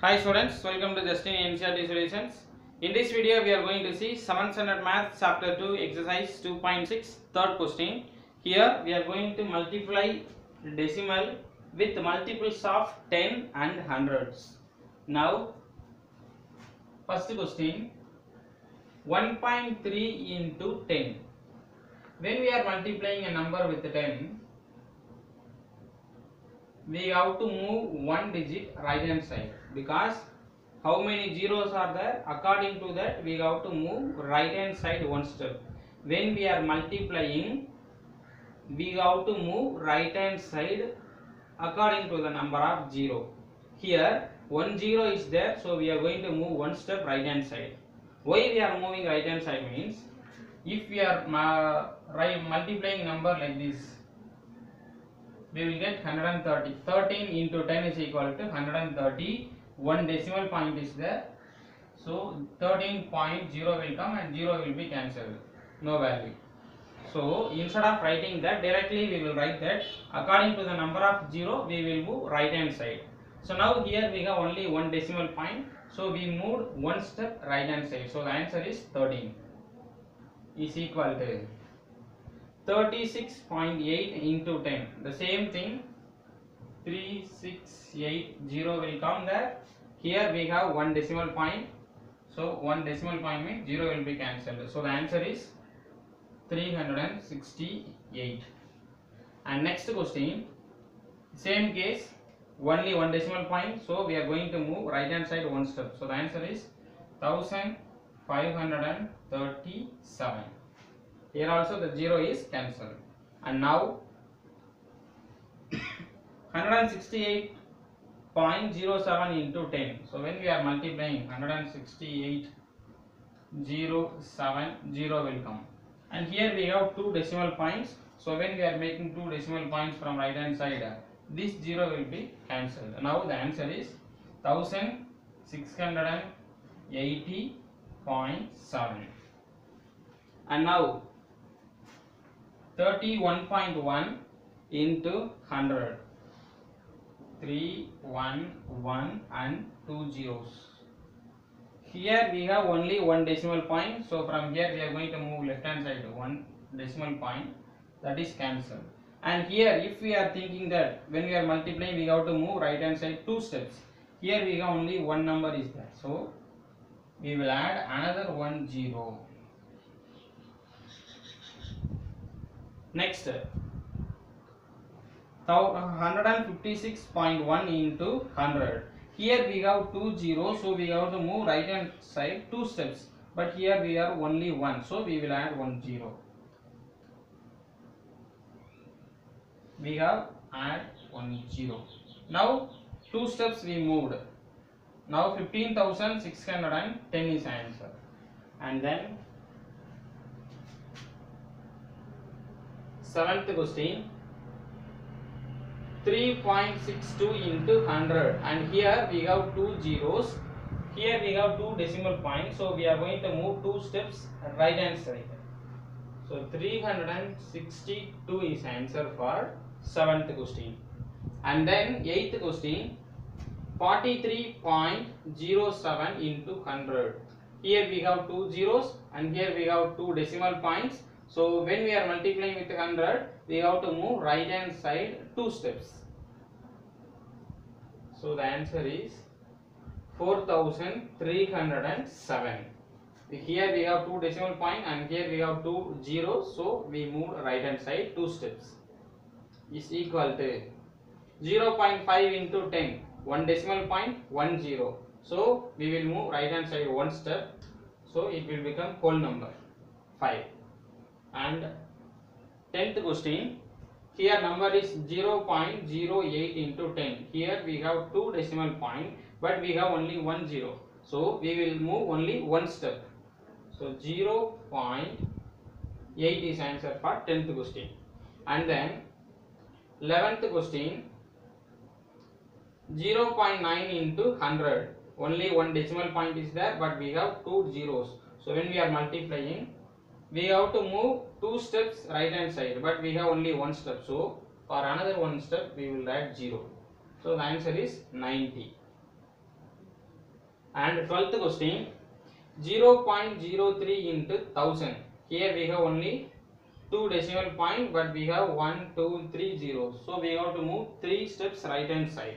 Hi students, welcome to Justin NCERT Solutions. In this video, we are going to see 7th Standard Math Chapter 2 Exercise 2.6 third question. Here we are going to multiply decimal with multiples of 10 and hundreds. Now, first question 1.3 into 10. When we are multiplying a number with 10, we have to move one digit right hand side, because how many zeros are there, according to that we have to move right hand side one step. When we are multiplying, we have to move right hand side according to the number of 0. Here 1 0 is there, so we are going to move one step right hand side. Why we are moving right hand side means, if we are multiplying number like this, we will get 130. 13 into 10 is equal to 130. One decimal point is there, so 13.0 will come and 0 will be cancelled, no value. So instead of writing that directly, we will write that according to the number of 0 we will move right hand side. So now here we have only one decimal point, so we moved one step right hand side. So the answer is 13 is equal to 36.8 into 10. The same thing, 3680 will come there. Here we have one decimal point, so one decimal point means 0 will be cancelled. So the answer is 368. And next question, same case, only one decimal point, so we are going to move right hand side one step. So the answer is 1537. Here also the 0 is cancelled. And now 168.07 into 10. So when we are multiplying, 168.070 will come. And here we have two decimal points. So when we are making two decimal points from right hand side, this 0 will be cancelled. Now the answer is 1680.7. And now 31.1 into 100. 3 1 1 and 2 zeros. Here we have only one decimal point, so from here we are going to move left hand side one decimal point, that is cancelled. And here if we are thinking that when we are multiplying we have to move right hand side two steps, here we have only one number is there, so we will add another 1 0. Next 156.1 into 100. Here we have two zeros, so we have to move right hand side two steps, but here we have only one, so we will add 1 0. We have add 1 0. Now two steps we moved. Now 15,610 is answer. And then 7th question, 3.62 into 100, and here we have two zeros, here we have two decimal points, so we are going to move two steps right hand side. So 362 is answer for 7th question. And then 8th question, 43.07 into 100. Here we have two zeros and here we have two decimal points. So when we are multiplying with 100, we have to move right hand side two steps. So the answer is 4307. Here we have two decimal point and here we have two zeros, so we move right hand side two steps. Is equal to 0.5 into 10, one decimal point 1 0. So we will move right hand side one step, so it will become whole number 5. And 10th question, here number is 0.08 into 10. Here we have two decimal point, but we have only 1 0, so we will move only one step. So 0.8 is answer for 10th question. And then 11th question, 0.9 into 100. Only one decimal point is there, but we have two zeros. So when we are multiplying, we have to move two steps right hand side, but we have only one step, so for another one step we will add 0. So the answer is 90. And 12th question, 0.03 into 1000. Here we have only 2 decimal point, but we have 1, 2, 3 zeros. So we have to move 3 steps right hand side.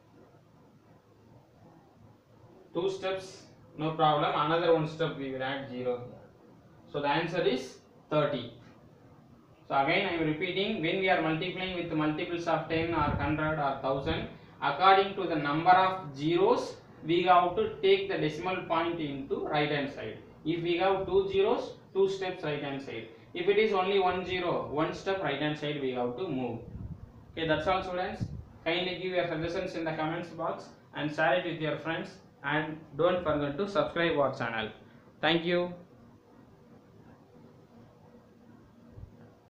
2 steps, no problem. Another 1 step we will add 0. So the answer is 30. So again I am repeating, when we are multiplying with multiples of 10 or 100 or 1000, according to the number of zeros, we have to take the decimal point into right hand side. If we have 2 zeros, 2 steps right hand side. If it is only 1 zero, 1 step right hand side we have to move. Okay, that's all students. Kindly give your suggestions in the comments box and share it with your friends, and don't forget to subscribe our channel. Thank you.